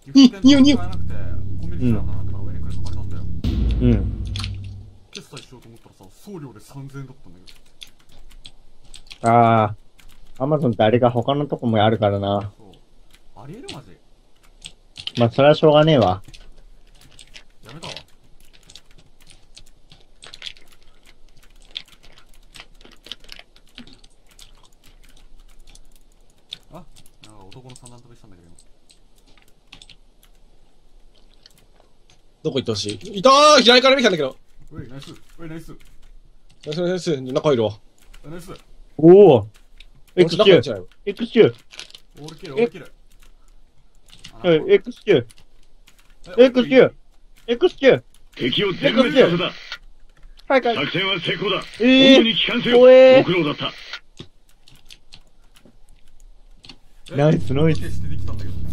ギフト券に使えなくて、コンビニ行かなかったから上にクレカ借りたんだよ。 うん。 決済しようと思ったらさ、送料で3000円だったんだけど。 ああ。アマゾンってあれが他のとこもあるからな。 そう。ありえるマジ。 まあ、それはしょうがねえわ。 やめたわ。あ、なんか男の三段跳びしたんだけど。 どこ行ってほしい？いたー、左から見たんだけど。 うい、ナイス。うい、ナイス。 ナイスナイス。中入るわ。 ナイス。 おお。エクス中キュー。 入っちゃうよ。 エクスキュー。 オールキル、オールキル。 エクスキュー。エクスキュー。エクスキュー。 敵を全滅させた。 はいかい。 作戦は成功だ。本当えに帰還せよ。 怖えご苦労だった。 ナイスナイス。 消してできたんだけど。